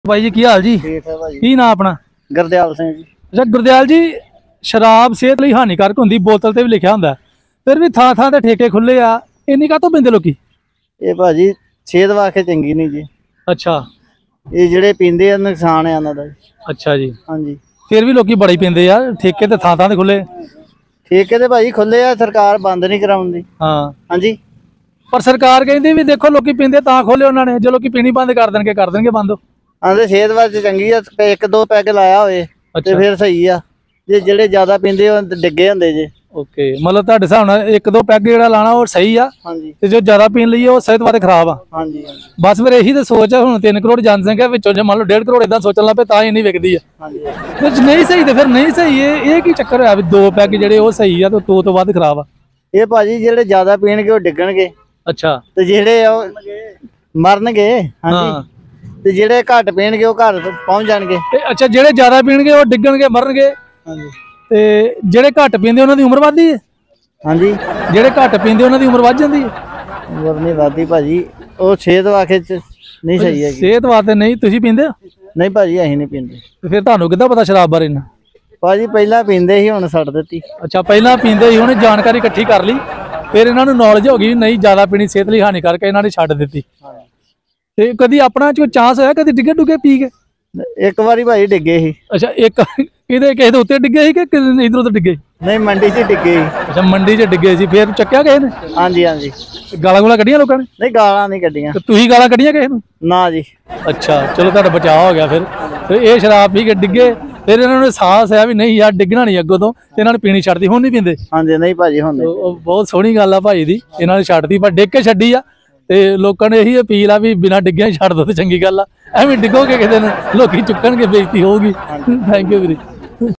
भाई जी की हाल जी? ठीक है भाई। की नाम अपना? गुरदयाल सिंह जी। अच्छा गुरदयाल जी, शराब सेहत लई हानिकारक होंदी, बोतल ते भी लिखा होंदा, फिर भी थां थां ते ठेके खुले आ, इन्नी काहतों पींदे लोकी? ये भाजी सेहत वास्ते चंगी नहीं जी। अच्छा ये ਜਿਹੜੇ ਪੀਂਦੇ ਆ ਨੁਕਸਾਨ ਹੈ ਇਹਨਾਂ ਦਾ। अच्छा जी, ਹਾਂਜੀ फिर भी लोकी बड़े पींदे यार, ठेके ते थां थां ते खुले। ਠੇਕੇ ਤੇ ਭਾਜੀ ਖੁੱਲੇ ਆ, ਸਰਕਾਰ ਬੰਦ ਨਹੀਂ ਕਰਾਉਂਦੀ। हाँ ਹਾਂਜੀ पर सरकार कहती भी देखो लोकी पींदे तां खोले उन्होंने, जो लोकी पीनी बंद कर देंगे बंद। ਆਂਦੇ ਸਿਹਤ ਵਾਸਤੇ ਚੰਗੀ ਆ, ਇੱਕ ਦੋ ਪੈਗ ਲਾਇਆ ਹੋਏ ਤੇ ਫਿਰ ਸਹੀ ਆ। ਜੇ ਜਿਹੜੇ ਜ਼ਿਆਦਾ ਪੀਂਦੇ ਉਹ ਡਿੱਗੇ ਹੁੰਦੇ ਜੇ। ओके, मतलब ਤੁਹਾਡੇ ਹਿਸਾਬ ਨਾਲ ਇੱਕ ਦੋ ਪੈਗ ਜਿਹੜਾ ਲਾਣਾ ਉਹ ਸਹੀ ਆ, ਹਾਂਜੀ ਤੇ ਜੋ ਜ਼ਿਆਦਾ ਪੀਣ ਲਈ ਉਹ ਸਿਹਤ ਵਾਸਤੇ ਖਰਾਬ ਆ। ਹਾਂਜੀ ਬਸ ਫਿਰ ਇਹੀ ਤਾਂ ਸੋਚ ਆ, ਹੁਣ 3 ਕਰੋੜ ਜਨਸੰਖਿਆ ਵਿੱਚੋਂ ਜੇ ਮੰਨ ਲਓ 1.5 ਕਰੋੜ ਇਦਾਂ ਸੋਚਣ ਲੱਗ ਪਏ ਤਾਂ ਹੀ ਨਹੀਂ ਵਿਕਦੀ ਆ। ਹਾਂਜੀ ਕੁਝ ਨਹੀਂ ਸਹੀ ਤੇ ਫਿਰ ਨਹੀਂ ਸਹੀ, ਇਹ ਕੀ ਚੱਕਰ ਹੋਇਆ ਵੀ ਦੋ ਪੈਗ ਜਿਹੜੇ ਉਹ ਸਹੀ ਆ ਤੇ ਦੋ ਤੋਂ ਵੱਧ ਖਰਾਬ ਆ? ਇਹ ਭਾਜੀ ਜਿਹੜੇ ਜ਼ਿਆਦਾ ਪੀਣਗੇ ਉਹ ਡਿੱਗਣਗੇ ਅੱਛਾ ਤੇ ਜਿਹੜੇ ਉਹ ਮਰਨਗੇ। ਹਾਂਜੀ ਤੇ ਜਿਹੜੇ ਘੱਟ ਪੀਣਗੇ ਉਹ ਘਰ ਪਹੁੰਚ ਜਾਣਗੇ। ਤੇ ਅੱਛਾ, ਜਿਹੜੇ ਜ਼ਿਆਦਾ ਪੀਣਗੇ ਉਹ ਡਿੱਗਣਗੇ, ਮਰਨਗੇ, ਹਾਂਜੀ ਤੇ ਜਿਹੜੇ ਘੱਟ ਪੀਂਦੇ ਉਹਨਾਂ ਦੀ ਉਮਰ ਵੱਧਦੀ ਹੈ? ਹਾਂਜੀ ਜਿਹੜੇ ਘੱਟ ਪੀਂਦੇ ਉਹਨਾਂ ਦੀ ਉਮਰ ਵੱਧ ਜਾਂਦੀ ਹੈ? ਉਮਰ ਨਹੀਂ ਵੱਧਦੀ ਭਾਜੀ, ਉਹ ਸਿਹਤ ਵਾਸਤੇ ਨਹੀਂ ਸਹੀ ਹੈਗੀ। ਸਿਹਤ ਵਾਸਤੇ ਨਹੀਂ? ਤੁਸੀਂ ਪੀਂਦੇ ਹੋ? ਨਹੀਂ ਭਾਜੀ ਅਸੀਂ ਨਹੀਂ ਪੀਂਦੇ। ਤੇ ਫਿਰ ਤੁਹਾਨੂੰ ਕਿੱਦਾਂ ਪਤਾ ਸ਼ਰਾਬ ਬਾਰੇ ਇੰਨਾ? ਭਾਜੀ ਪਹਿਲਾਂ ਪੀਂਦੇ ਸੀ, ਹੁਣ ਛੱਡ ਦਿੱਤੀ। ਅੱਛਾ, ਪਹਿਲਾਂ ਪੀਂਦੇ ਸੀ, ਉਹਨੇ ਜਾਣਕਾਰੀ ਇਕੱਠੀ ਕਰ ਲਈ, ਫਿਰ ਇਹਨਾਂ ਨੂੰ ਨੌਲੇਜ ਹੋ ਗਈ ਨਹੀਂ ਜ਼ਿਆਦਾ ਪੀਣੀ ਸਿਹਤ ਲਈ ਹਾਨੀਕਾਰਕ, ਇਹਨਾਂ ਨੇ ਛੱਡ ਦਿੱਤੀ। ਤੇ ਕਦੀ ਆਪਣਾ ਕੋਈ ਚਾਂਸ ਹੋਇਆ ਕਦੀ ਡਿੱਗੇ ਡੁੱਗੇ ਪੀ ਕੇ? ਇੱਕ ਵਾਰੀ ਭਾਜੀ ਡਿੱਗੇ ਸੀ। ਅੱਛਾ, ਇੱਕ ਕਿਸੇ ਦੇ ਉੱਤੇ ਡਿੱਗੇ ਸੀ ਕਿ ਇਧਰ ਉਧਰ ਡਿੱਗੇ? ਨਹੀਂ ਮੰਡੀ 'ਚ ਡਿੱਗੇ ਸੀ। ਅੱਛਾ, ਮੰਡੀ 'ਚ ਡਿੱਗੇ ਸੀ, ਫਿਰ ਚੱਕਿਆ ਕਿਸੇ ਨੇ? ਹਾਂਜੀ ਹਾਂਜੀ। ਗਾਲਾਂ ਗੂਲਾਂ ਕੱਢੀਆਂ ਲੋਕਾਂ ਨੇ? ਨਹੀਂ ਗਾਲਾਂ ਨਹੀਂ ਕੱਢੀਆਂ। ਤੇ ਤੁਸੀਂ ਗਾਲਾਂ ਕੱਢੀਆਂ ਕਿਸੇ ਨੂੰ? ਨਾ ਜੀ। ਅੱਛਾ, ਚਲੋ ਤੁਹਾਡਾ ਬਚਾਅ ਹੋ ਗਿਆ ਫਿਰ। ਤੇ ਇਹ ਸ਼ਰਾਬ ਪੀ ਕੇ ਡਿੱਗੇ, ਫਿਰ ਇਹਨਾਂ ਨੂੰ ਅਹਿਸਾਸ ਆਇਆ ਵੀ ਨਹੀਂ ਯਾਰ ਡਿੱਗਣਾ ਨਹੀਂ ਅੱਗੋਂ ਤੋਂ, ਤੇ ਇਹਨਾਂ ਨੇ ਪੀਣੀ ਛੱਡਦੀ, ਹੁਣ ਨਹੀਂ ਪੀਂਦੇ? ਹਾਂਜੀ ਨਹੀਂ ਭਾਜੀ ਹੁਣ ਉਹ ਬਹੁਤ ਸੋਹਣੀ ਗੱਲ ਆ ਭਾਈ ਦੀ, ਇਹਨਾਂ ਨੇ ਛੱਡਦੀ, ਪਰ ਡਿੱਗ ਕੇ ਛੱਡੀ ਆ। ਤੇ ਲੋਕਾਂ ਨੇ ਇਹੀ ਅਪੀਲ ਆ ਵੀ ਬਿਨਾਂ ਡਿੱਗਿਆ ਹੀ ਛੱਡ ਦੋ ਤੇ ਚੰਗੀ ਗੱਲ ਆ, ਐਵੇਂ ਡਿੱਗੋਗੇ ਕਿਸੇ ਦਿਨ ਲੋਕੀ ਚੁੱਕਣਗੇ, ਬੇਇੱਜ਼ਤੀ ਹੋਊਗੀ। ਥੈਂਕ ਯੂ ਵੀਰੇ।